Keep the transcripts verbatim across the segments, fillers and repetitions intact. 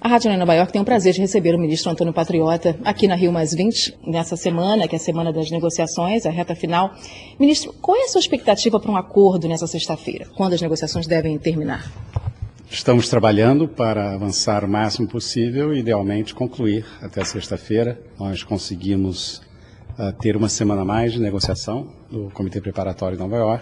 A Rádio Nova York tem o prazer de receber o ministro Antônio Patriota aqui na Rio mais vinte, nessa semana, que é a semana das negociações, a reta final. Ministro, qual é a sua expectativa para um acordo nessa sexta-feira? Quando as negociações devem terminar? Estamos trabalhando para avançar o máximo possível e, idealmente, concluir até sexta-feira. Nós conseguimos uh, ter uma semana a mais de negociação do Comitê Preparatório de Nova York.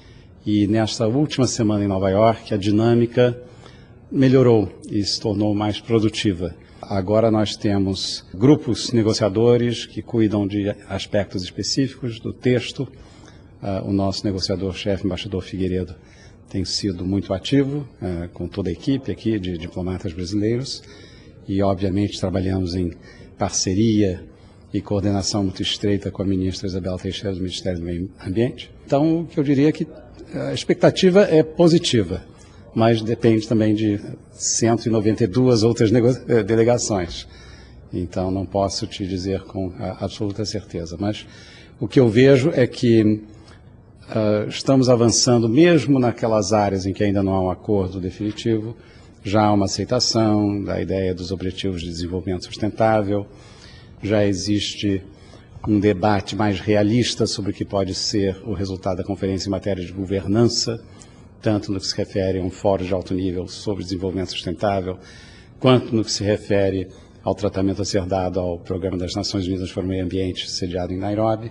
E nesta última semana em Nova York, a dinâmica melhorou e se tornou mais produtiva. Agora nós temos grupos negociadores que cuidam de aspectos específicos do texto. Uh, o nosso negociador-chefe, embaixador Figueiredo, tem sido muito ativo uh, com toda a equipe aqui de diplomatas brasileiros e, obviamente, trabalhamos em parceria e coordenação muito estreita com a ministra Isabela Teixeira do Ministério do Meio Ambiente. Então, o que eu diria é que a expectativa é positiva, mas depende também de cento e noventa e duas outras delegações. Então, não posso te dizer com absoluta certeza. Mas o que eu vejo é que uh, estamos avançando, mesmo naquelas áreas em que ainda não há um acordo definitivo, já há uma aceitação da ideia dos Objetivos de Desenvolvimento Sustentável, já existe um debate mais realista sobre o que pode ser o resultado da conferência em matéria de governança, tanto no que se refere a um fórum de alto nível sobre desenvolvimento sustentável, quanto no que se refere ao tratamento a ser dado ao Programa das Nações Unidas para o Meio Ambiente, sediado em Nairobi.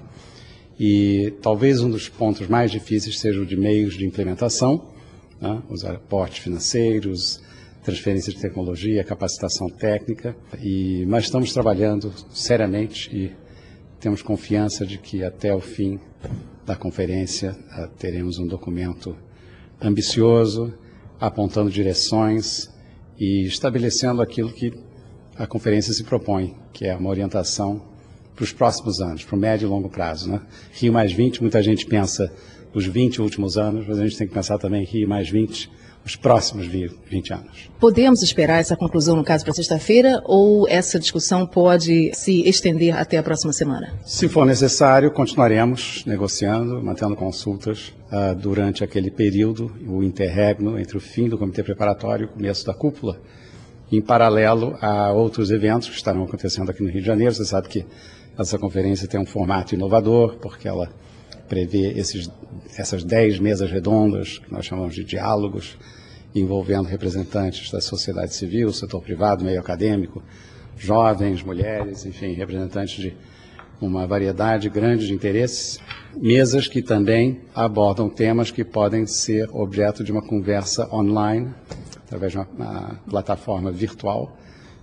E talvez um dos pontos mais difíceis seja o de meios de implementação, né, os aportes financeiros, transferência de tecnologia, capacitação técnica, e, mas estamos trabalhando seriamente e temos confiança de que até o fim da conferência uh, teremos um documento ambicioso, apontando direções e estabelecendo aquilo que a conferência se propõe, que é uma orientação para os próximos anos, para o médio e longo prazo, né? Rio mais vinte, muita gente pensa os vinte últimos anos, mas a gente tem que pensar também em Rio mais vinte, os próximos vinte anos. Podemos esperar essa conclusão, no caso, para sexta-feira, ou essa discussão pode se estender até a próxima semana? Se for necessário, continuaremos negociando, mantendo consultas uh, durante aquele período, o interregno entre o fim do Comitê Preparatório e o começo da cúpula, em paralelo a outros eventos que estarão acontecendo aqui no Rio de Janeiro. Você sabe que essa conferência tem um formato inovador, porque ela prevê esses, essas dez mesas redondas, que nós chamamos de diálogos, envolvendo representantes da sociedade civil, setor privado, meio acadêmico, jovens, mulheres, enfim, representantes de uma variedade grande de interesses, mesas que também abordam temas que podem ser objeto de uma conversa online, através de uma, uma plataforma virtual,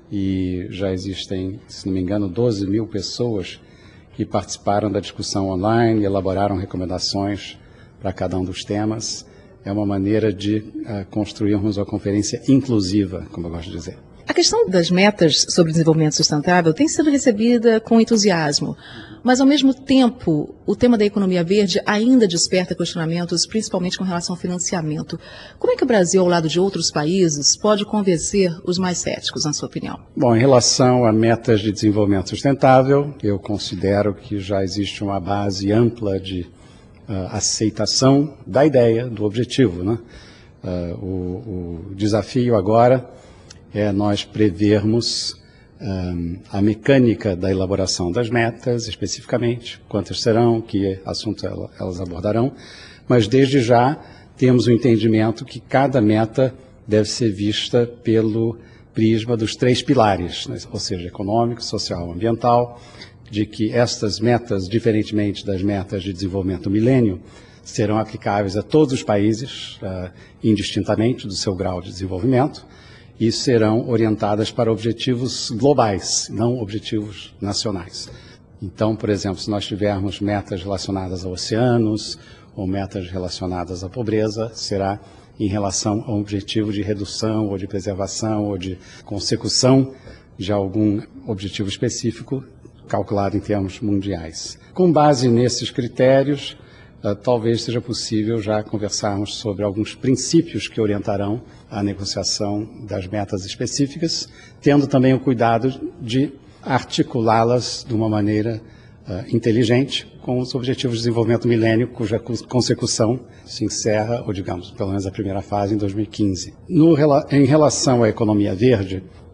e já existem, se não me engano, doze mil pessoas que participaram da discussão online e elaboraram recomendações para cada um dos temas. É uma maneira de uh, construirmos uma conferência inclusiva, como eu gosto de dizer. A questão das metas sobre desenvolvimento sustentável tem sido recebida com entusiasmo, mas, ao mesmo tempo, o tema da economia verde ainda desperta questionamentos, principalmente com relação ao financiamento. Como é que o Brasil, ao lado de outros países, pode convencer os mais céticos, na sua opinião? Bom, em relação a metas de desenvolvimento sustentável, eu considero que já existe uma base ampla de uh, aceitação da ideia, do objetivo, né? Uh, o, o desafio agora é nós prevermos um, a mecânica da elaboração das metas, especificamente, quantas serão, que assuntos elas abordarão, mas desde já temos o entendimento que cada meta deve ser vista pelo prisma dos três pilares, né? Ou seja, econômico, social e ambiental, de que estas metas, diferentemente das metas de desenvolvimento do milênio, serão aplicáveis a todos os países, uh, indistintamente do seu grau de desenvolvimento, e serão orientadas para objetivos globais, não objetivos nacionais. Então, por exemplo, se nós tivermos metas relacionadas a oceanos ou metas relacionadas à pobreza, será em relação a um objetivo de redução ou de preservação ou de consecução de algum objetivo específico calculado em termos mundiais. Com base nesses critérios, Uh, talvez seja possível já conversarmos sobre alguns princípios que orientarão a negociação das metas específicas, tendo também o cuidado de articulá-las de uma maneira uh, inteligente com os Objetivos de Desenvolvimento do Milênio, cuja consecução se encerra, ou digamos, pelo menos a primeira fase, em dois mil e quinze. No, em relação à economia verde,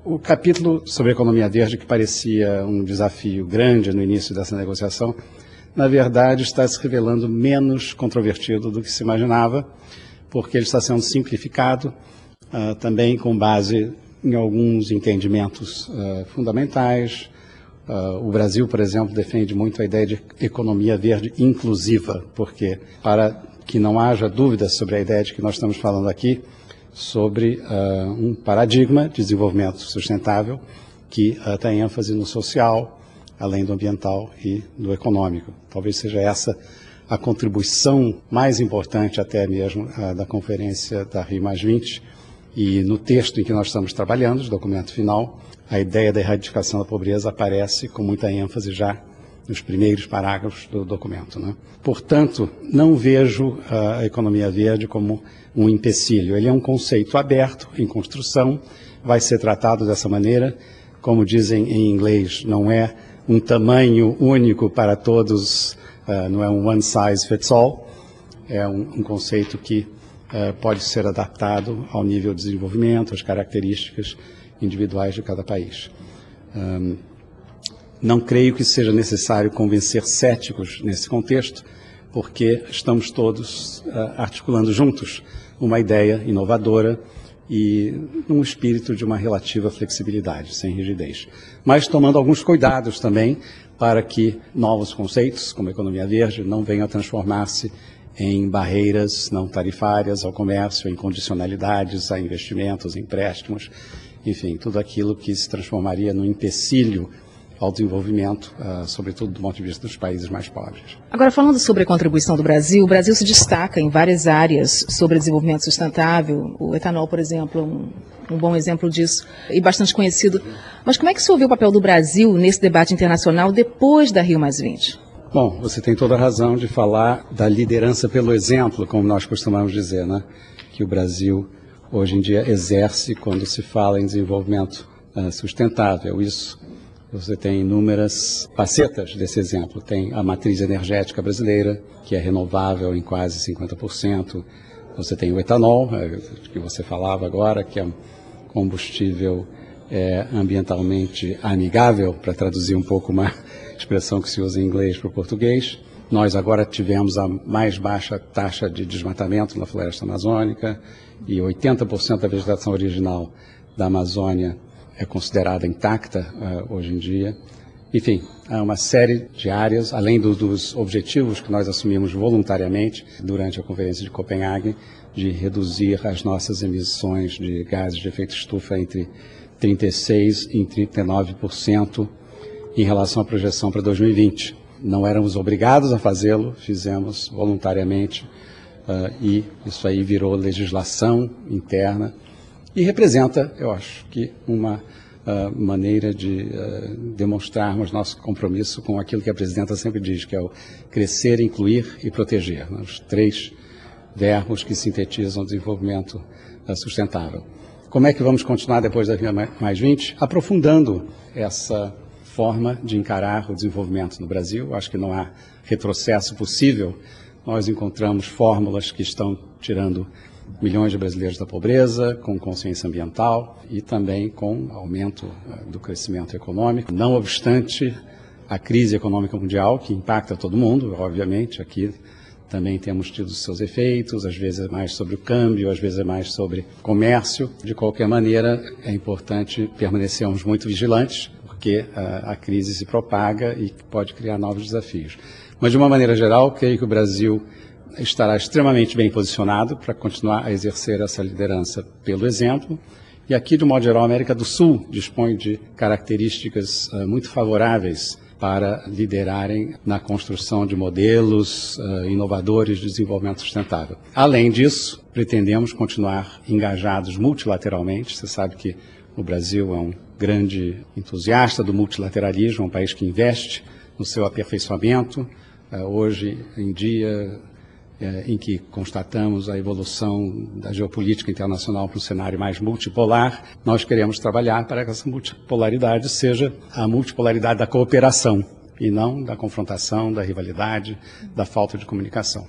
O capítulo sobre economia verde, que parecia um desafio grande no início dessa negociação, na verdade está se revelando menos controvertido do que se imaginava, porque ele está sendo simplificado, uh, também com base em alguns entendimentos uh, fundamentais. Uh, o Brasil, por exemplo, defende muito a ideia de economia verde inclusiva, porque, para que não haja dúvidas sobre a ideia de que nós estamos falando aqui, sobre uh, um paradigma de desenvolvimento sustentável que uh, tem ênfase no social, além do ambiental e do econômico. Talvez seja essa a contribuição mais importante até mesmo uh, da conferência da Rio mais vinte, e no texto em que nós estamos trabalhando, o documento final, a ideia da erradicação da pobreza aparece com muita ênfase já nos primeiros parágrafos do documento, né? Portanto, não vejo a economia verde como um empecilho. Ele é um conceito aberto, em construção, vai ser tratado dessa maneira. Como dizem em inglês, não é um tamanho único para todos, uh, não é um one size fits all, é um, um conceito que uh, pode ser adaptado ao nível de desenvolvimento, às características individuais de cada país. Um, não creio que seja necessário convencer céticos nesse contexto, porque estamos todos uh, articulando juntos uma ideia inovadora e num espírito de uma relativa flexibilidade, sem rigidez. Mas tomando alguns cuidados também para que novos conceitos, como economia verde, não venham a transformar-se em barreiras não tarifárias ao comércio, em condicionalidades a investimentos, empréstimos, enfim, tudo aquilo que se transformaria num empecilho ao desenvolvimento, uh, sobretudo do ponto de vista dos países mais pobres. Agora, falando sobre a contribuição do Brasil, o Brasil se destaca em várias áreas sobre desenvolvimento sustentável. O etanol, por exemplo, é um, um bom exemplo disso e bastante conhecido. Mas como é que o senhor vê o papel do Brasil nesse debate internacional depois da Rio mais vinte? Bom, você tem toda a razão de falar da liderança pelo exemplo, como nós costumamos dizer, né? Que o Brasil, hoje em dia, exerce quando se fala em desenvolvimento uh, sustentável. Isso você tem inúmeras facetas desse exemplo. Tem a matriz energética brasileira, que é renovável em quase cinquenta por cento. Você tem o etanol, que você falava agora, que é um combustível é, ambientalmente amigável, para traduzir um pouco uma expressão que se usa em inglês para o português. Nós agora tivemos a mais baixa taxa de desmatamento na floresta amazônica e oitenta por cento da vegetação original da Amazônia é considerada intacta uh, hoje em dia. Enfim, há uma série de áreas, além do, dos objetivos que nós assumimos voluntariamente durante a Conferência de Copenhague, de reduzir as nossas emissões de gases de efeito estufa entre trinta e seis por cento e trinta e nove por cento em relação à projeção para dois mil e vinte. Não éramos obrigados a fazê-lo, fizemos voluntariamente uh, e isso aí virou legislação interna. E representa, eu acho, que uma uh, maneira de uh, demonstrarmos nosso compromisso com aquilo que a presidenta sempre diz, que é o crescer, incluir e proteger, né? Os três verbos que sintetizam o desenvolvimento uh, sustentável. Como é que vamos continuar depois da Rio mais vinte? Aprofundando essa forma de encarar o desenvolvimento no Brasil. Acho que não há retrocesso possível. Nós encontramos fórmulas que estão tirando milhões de brasileiros da pobreza, com consciência ambiental e também com aumento uh, do crescimento econômico. Não obstante a crise econômica mundial, que impacta todo mundo, obviamente, aqui também temos tido seus efeitos, às vezes é mais sobre o câmbio, às vezes é mais sobre comércio. De qualquer maneira, é importante permanecermos muito vigilantes, porque uh, a crise se propaga e pode criar novos desafios. Mas, de uma maneira geral, creio que o Brasil estará extremamente bem posicionado para continuar a exercer essa liderança pelo exemplo. E aqui, de modo geral, a América do Sul dispõe de características uh, muito favoráveis para liderarem na construção de modelos uh, inovadores de desenvolvimento sustentável. Além disso, pretendemos continuar engajados multilateralmente. Você sabe que o Brasil é um grande entusiasta do multilateralismo, um país que investe no seu aperfeiçoamento. Uh, hoje em dia, em que constatamos a evolução da geopolítica internacional para um cenário mais multipolar, nós queremos trabalhar para que essa multipolaridade seja a multipolaridade da cooperação e não da confrontação, da rivalidade, da falta de comunicação.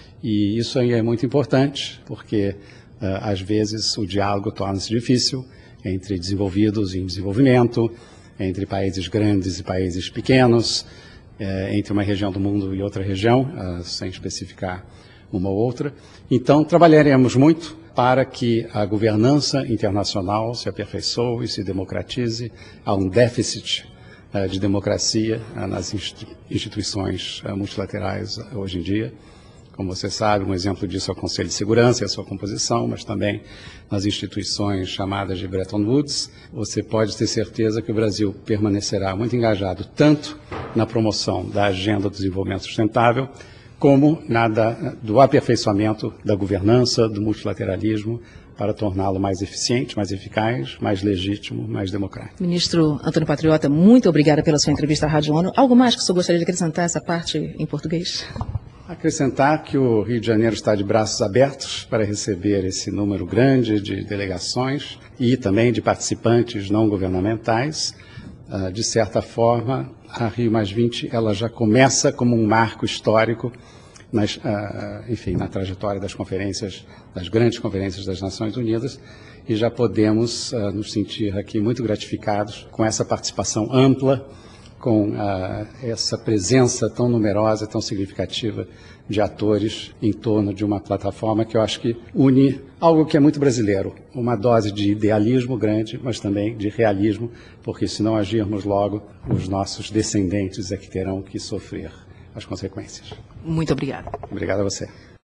E isso aí é muito importante, porque uh, às vezes o diálogo torna-se difícil entre desenvolvidos e em desenvolvimento, entre países grandes e países pequenos, é, entre uma região do mundo e outra região, uh, sem especificar uma ou outra. Então, trabalharemos muito para que a governança internacional se aperfeiçoe e se democratize. Há um déficit uh, de democracia uh, nas instituições uh, multilaterais uh, hoje em dia. Como você sabe, um exemplo disso é o Conselho de Segurança e a sua composição, mas também nas instituições chamadas de Bretton Woods. Você pode ter certeza que o Brasil permanecerá muito engajado tanto na promoção da agenda do desenvolvimento sustentável, como na da, do aperfeiçoamento da governança, do multilateralismo, para torná-lo mais eficiente, mais eficaz, mais legítimo, mais democrático. Ministro Antônio Patriota, muito obrigada pela sua entrevista à Rádio ONU. Algo mais que o senhor gostaria de acrescentar essa parte em português? Acrescentar que o Rio de Janeiro está de braços abertos para receber esse número grande de delegações e também de participantes não governamentais. Uh, de certa forma, a Rio mais vinte ela já começa como um marco histórico nas, uh, enfim, na trajetória das conferências, das grandes conferências das Nações Unidas, e já podemos uh, nos sentir aqui muito gratificados com essa participação ampla, com uh, essa presença tão numerosa, tão significativa de atores em torno de uma plataforma que eu acho que une algo que é muito brasileiro, uma dose de idealismo grande, mas também de realismo, porque se não agirmos logo, os nossos descendentes é que terão que sofrer as consequências. Muito obrigada. Obrigado a você.